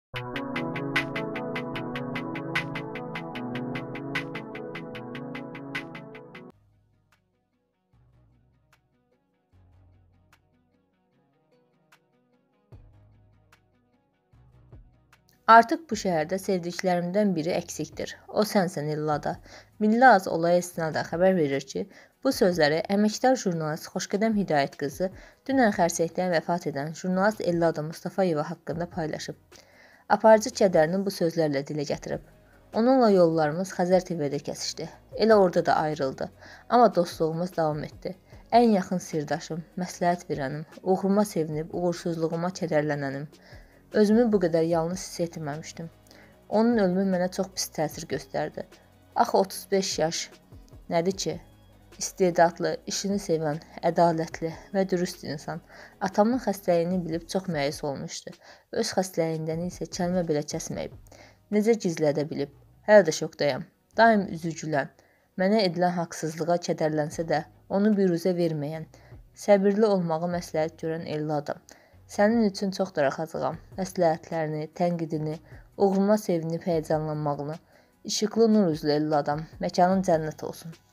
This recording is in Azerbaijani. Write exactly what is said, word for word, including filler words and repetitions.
Artıq bu şəhərdə sevdiklərimdən biri əksikdir. O sənsən illada. Milli Az olaya istinadən xəbər verir ki, bu sözləri əməkdar jurnalist Xoşqədəm Hidayət qızı dünən xərsəkdən vəfat edən jurnalist Ellada Mustafayeva haqqında paylaşıb. Aparıcı kədərini bu sözlərlə dilə gətirib. Onunla yollarımız Xəzər T V-də kəsişdi. Elə orada da ayrıldı. Amma dostluğumuz davam etdi. Ən yaxın sirdaşım, məsləhət verənim, uğuruma sevinib, uğursuzluğuma kədərlənənim. Özümü bu qədər yalnız hiss etməmişdim. Onun ölümü mənə çox pis təsir göstərdi. Axı otuz beş yaş nədir ki? İstedadlı, işini sevən, ədalətli və dürüst insan. Atamın xəstəliyini bilib çox məyus olmuşdu. Öz xəstəliyindən isə kəlmə belə kəsməyib. Necə gizlədə bilib? Hələ də şokdayam. Daim üzücülən, mənə edilən haqsızlığa kədərlənsə də onu büruzə verməyən, səbirli olmağı məsləhət görən Ellada. Sənin üçün çox darıxacağam. Məsləhətlərini, tənqidini, uğuruma sevinib həyəcanlanmağını. İşıqlı nur üzlü Elladam, məkanın cənnət olsun.